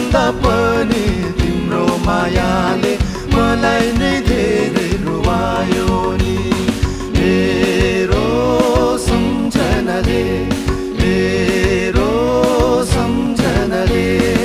भन्दा पनि तिम्रो मायाले मलाई नै धेरै रुवायो नि मेरो सम्झनाले मेरो सम्झनाले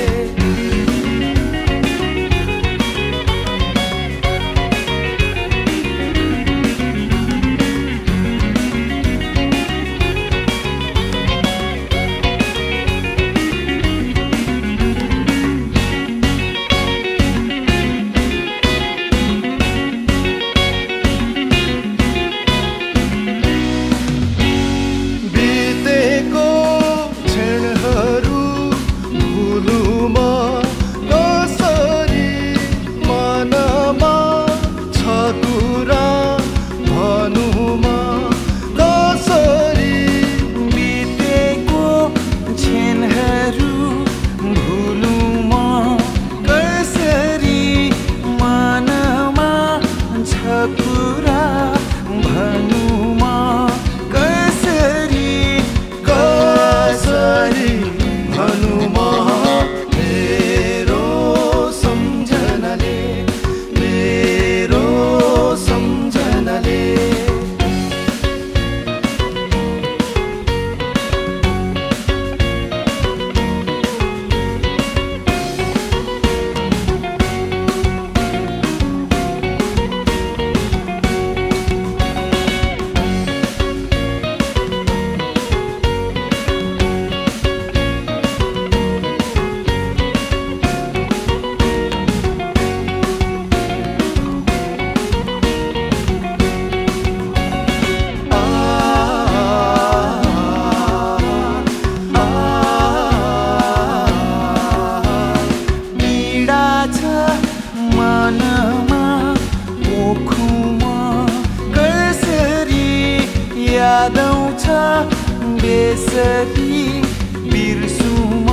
याद आउँछ बेसरी बिर्सु म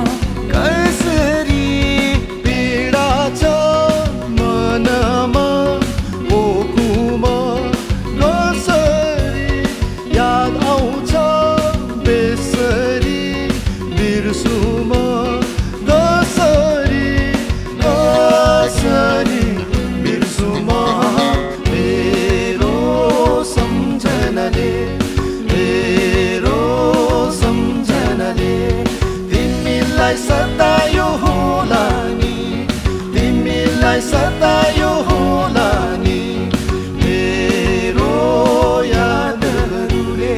कसरी पीडा छ मनमा पोखुमा कसरी याद आउँछ बेसरी बिर्सु म कसरी कसरी बिर्सु म मेरो सम्झनाले सतायो होला नि तिमीलाई सतायो होला नि मेरो यादहरूले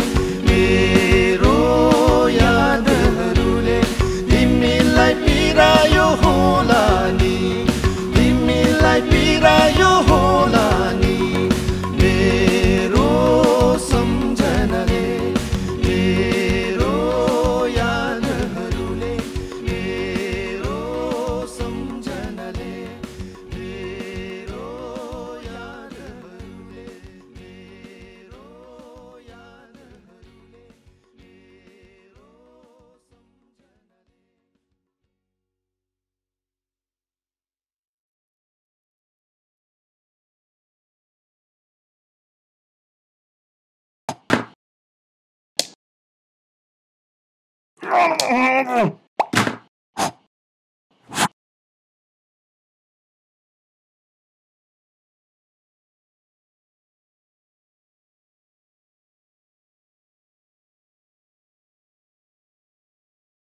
तिमीलाई पिरायो होला नि तिमीलाई पिरायो होला नि मेरो सम्झनाले Oh,